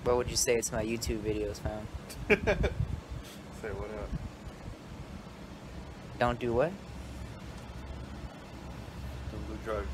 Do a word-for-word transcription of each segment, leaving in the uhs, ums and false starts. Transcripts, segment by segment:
What would you say to my YouTube videos, fam? Say what up? Don't do what? Don't do drugs.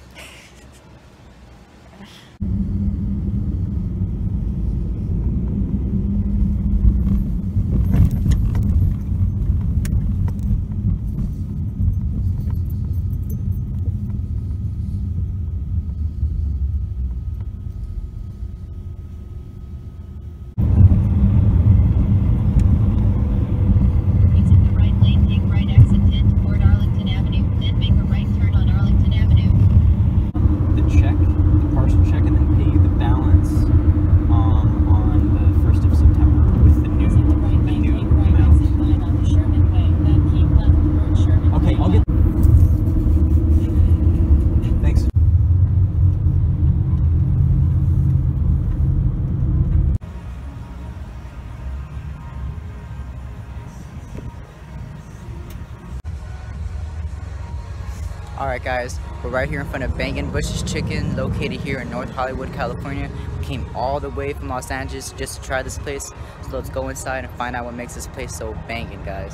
Alright guys, we're right here in front of Bangin Buns Chicken, located here in North Hollywood, California. We came all the way from Los Angeles just to try this place. So let's go inside and find out what makes this place so banging, guys.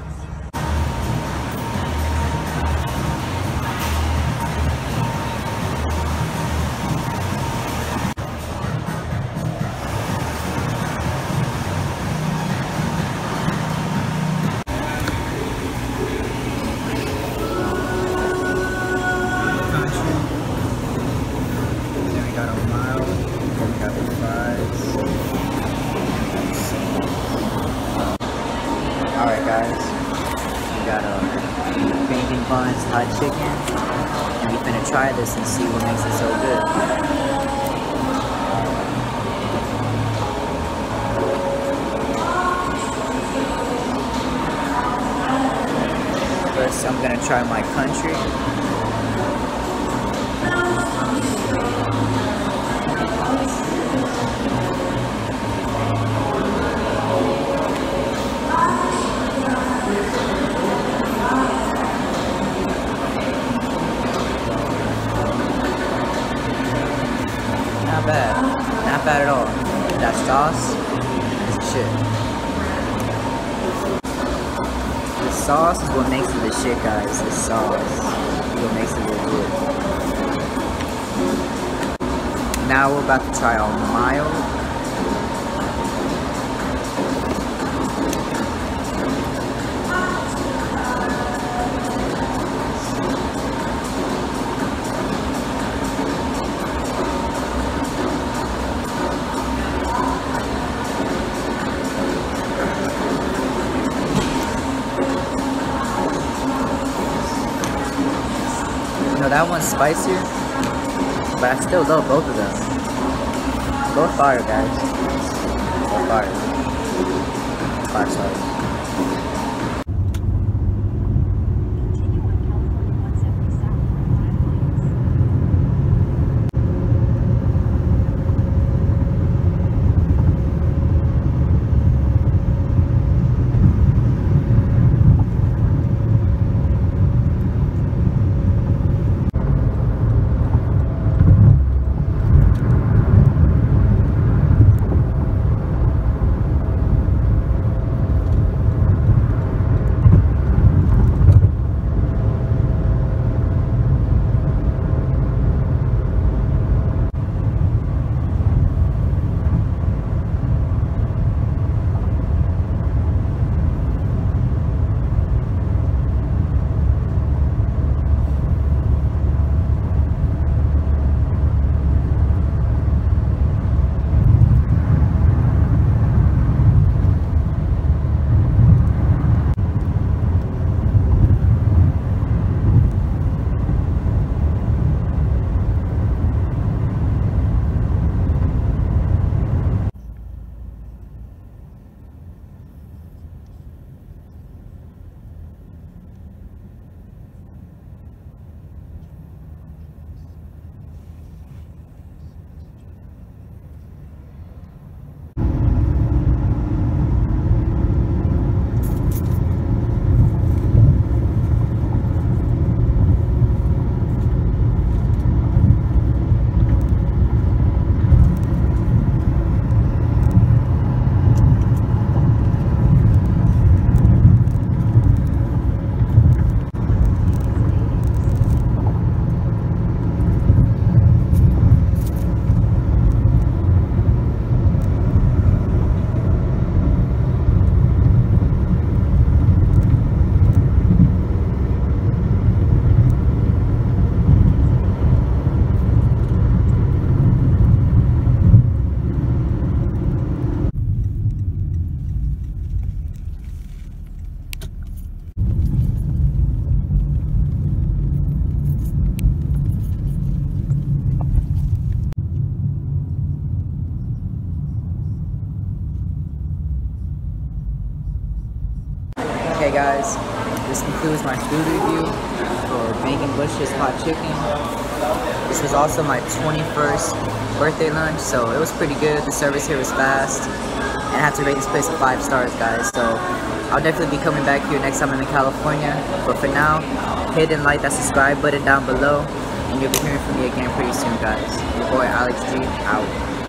Alright guys, we got a Bangin Buns hot chicken, and we're gonna try this and see what makes it so good. First I'm gonna try my country. Not bad. Not bad at all. That sauce is shit. The sauce is what makes it the shit, guys. The sauce is what makes it really good. Now we're about to try our mild. That one's spicier, but I still love both of them. Both fire, guys. Both fire. Five stars. Okay guys, this concludes my food review for Bangin Buns hot chicken. This was also my twenty-first birthday lunch, so it was pretty good. The service here was fast, and I have to rate this place a five stars, guys. So I'll definitely be coming back here next time I'm in California. But for now, hit and like that subscribe button down below, and you'll be hearing from me again pretty soon, guys. Your boy Alex G out.